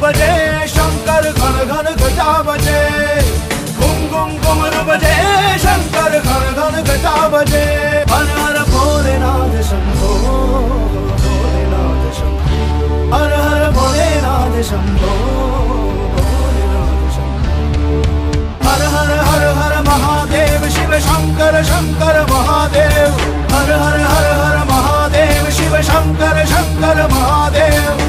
बजे शंकर घन घन घटा बजे, घुम घुम घुमरू बजे शंकर घन घन घटा बजे। हर हर भोलेनाथ शंभो भोलेनाथ शंभो, हर हर भोलेनाथ शंभो भोलेनाथ शंभो। हर हर हर हर महादेव शिव शंकर शंकर महादेव, हर हर हर हर Mahadev Shiv Shankar Shankar Mahadev.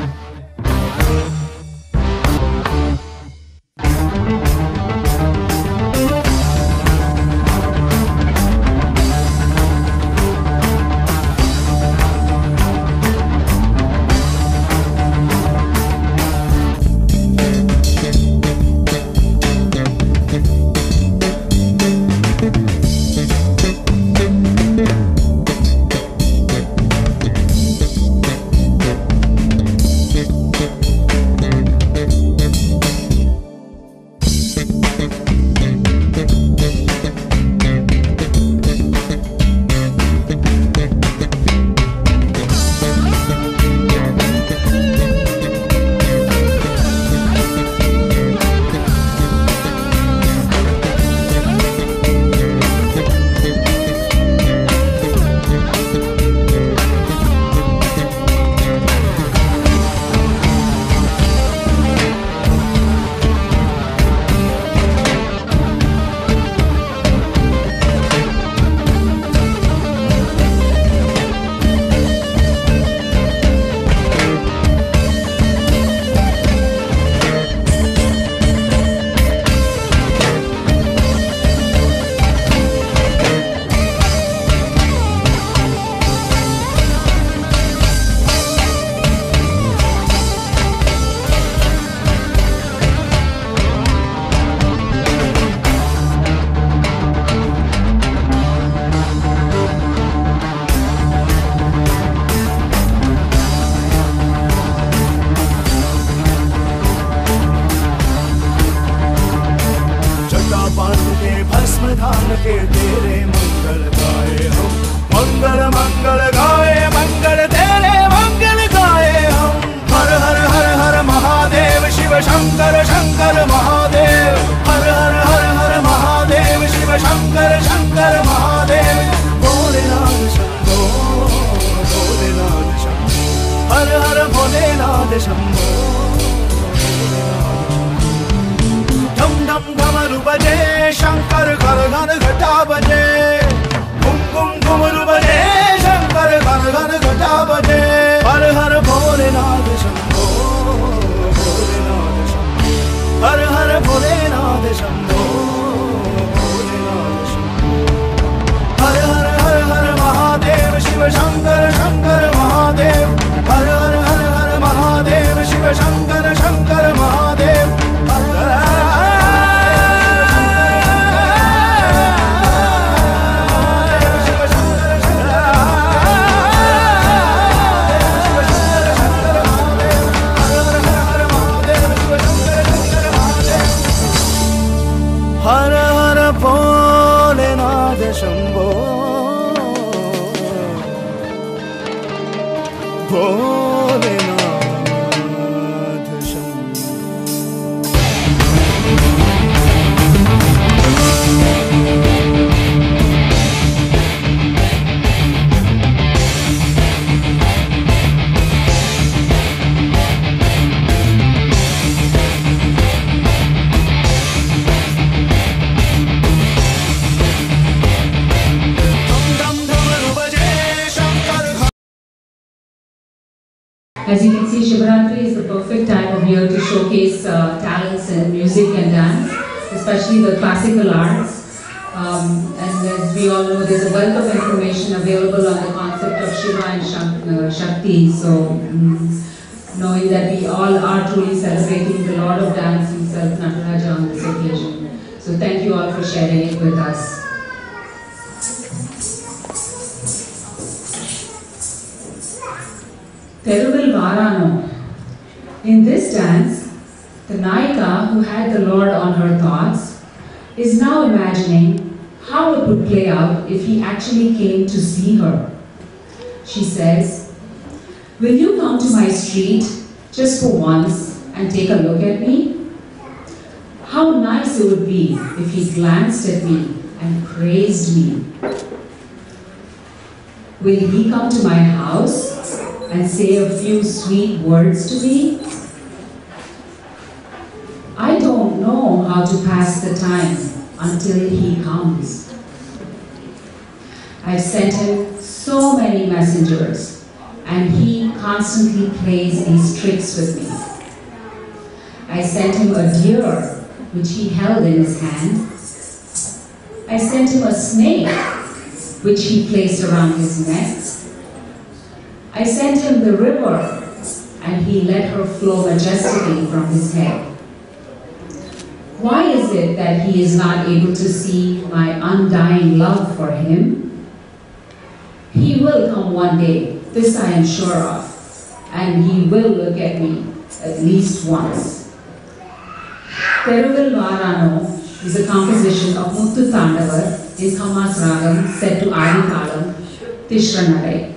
As you can see, Shivratri is the perfect time of year to showcase talents in music and dance, especially the classical arts. And as we all know, there's a wealth of information available on the concept of Shiva and Shakti. So, knowing that we all are truly celebrating the Lord of Dance himself, Nataraja, on this occasion. So, thank you all for sharing it with us. Teruval Varano. In this dance, the Nayika, who had the Lord on her thoughts, is now imagining how it would play out if he actually came to see her. She says, "Will you come to my street just for once and take a look at me? How nice it would be if he glanced at me and praised me. Will he come to my house and say a few sweet words to me? I don't know how to pass the time until he comes. I've sent him so many messengers, and he constantly plays these tricks with me. I sent him a deer, which he held in his hand. I sent him a snake, which he placed around his neck. I sent him the river, and he let her flow majestically from his head. Why is it that he is not able to see my undying love for him? He will come one day, this I am sure of, and he will look at me at least once. Peruvil Varano is a composition of Muthu Tandavar in Khamas Ragam set to Adi Talam, Tishranare.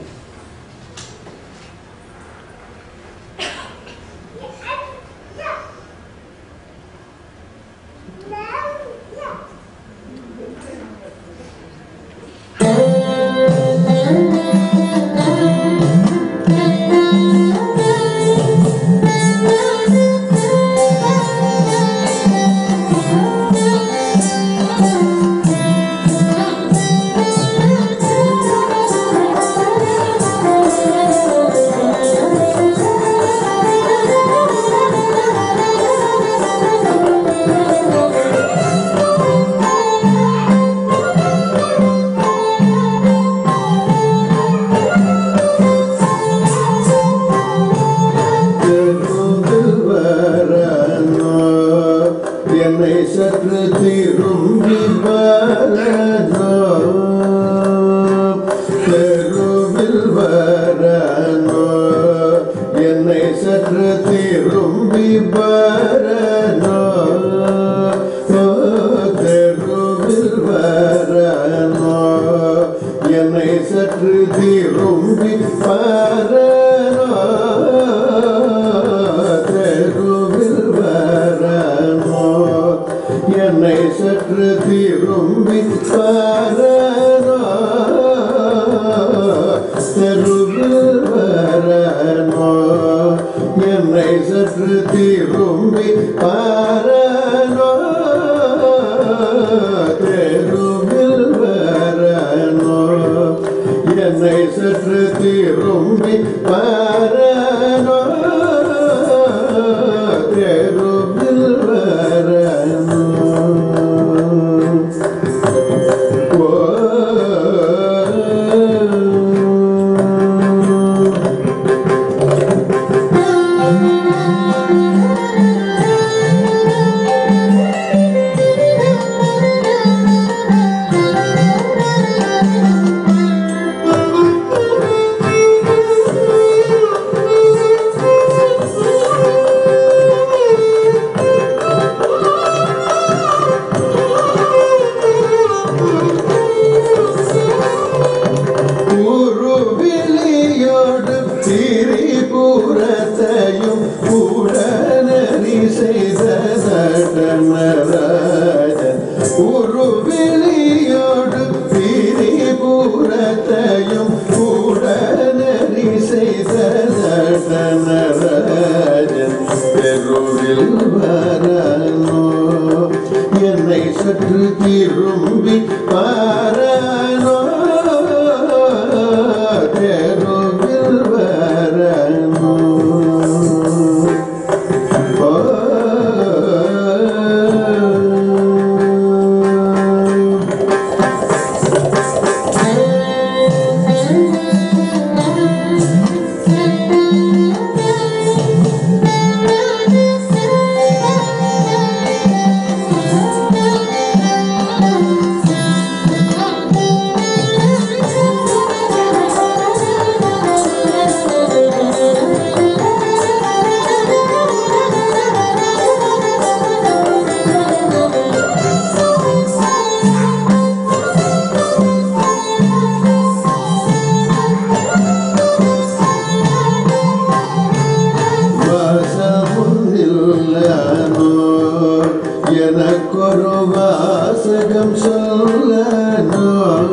சொல்லனோ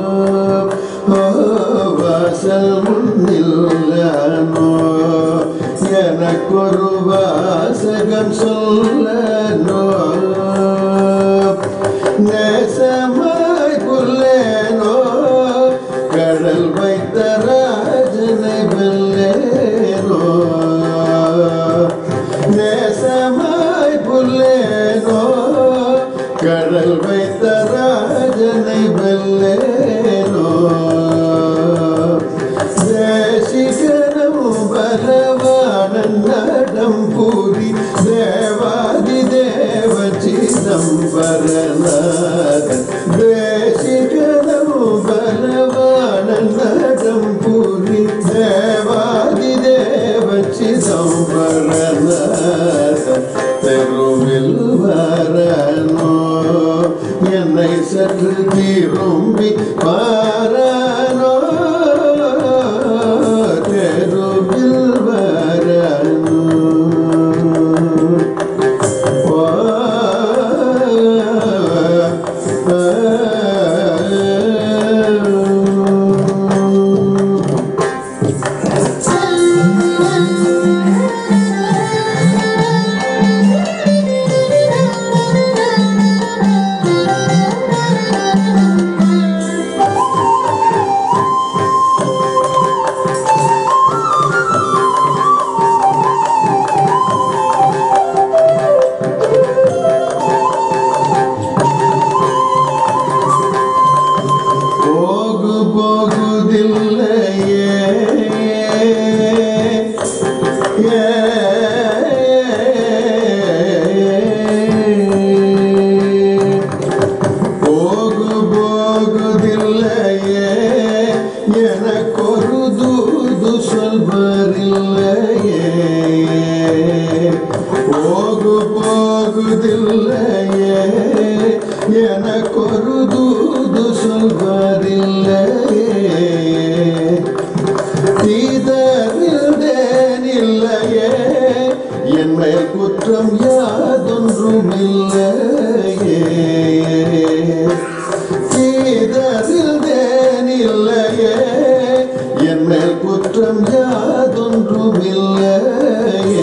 வாசல் முன்னில்லனோ எனக்கொரு வாசகம் சொல்லனோ நேசமாய் புல்லேனோ கடல் வைத்த ராஜனை வெல்லேனோ நேசமாய் புல்லேனோ கடல் வைத்த ராஜனை வெல்லேனோ தேசிகனம் பலவானன் நடம் பூரி தேவாதி தேவ சிதம்பரநாதன் தேசிகனம் பலவானன் நடம் பூரி தேவாதி தேவ சிதம்பரநாதன் தெருவில் வரனோ என்னை சற்று திரும்பி பாரானோ தெருவில் வரனோ எனக்கொரு தூது சொல்வரில்லையே போகு போகுதில்லையே எனக்கொரு தூது சொல்வரில்லையே தீதறில்லேனில்லையே என் மேல் குற்றம் யாதொன்றுமில்லையே தீதறில்லேனில்லையே என் மேல் குற்றம் யாதொன்றுமில்லையே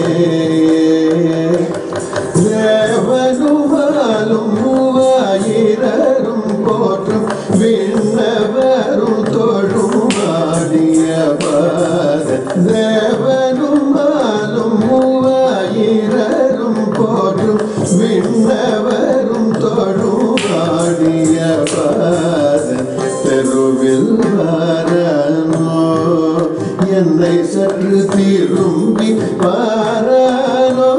தேவனுமாலும் மூவாயிரரும் போற்றும் விண்ணவரும் தொழும் ஆடிய பாத தேவனுமாலும் மூவாயிரரும் போற்றும் விண்ணவரும் தொழும் ஆடிய பாத தெருவில் வரனோ என்னை சற்று திரும்பி பாரானோ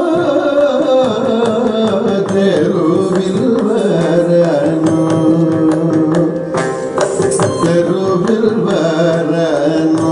தெருவில் வரனோ தெருவில் வரனோ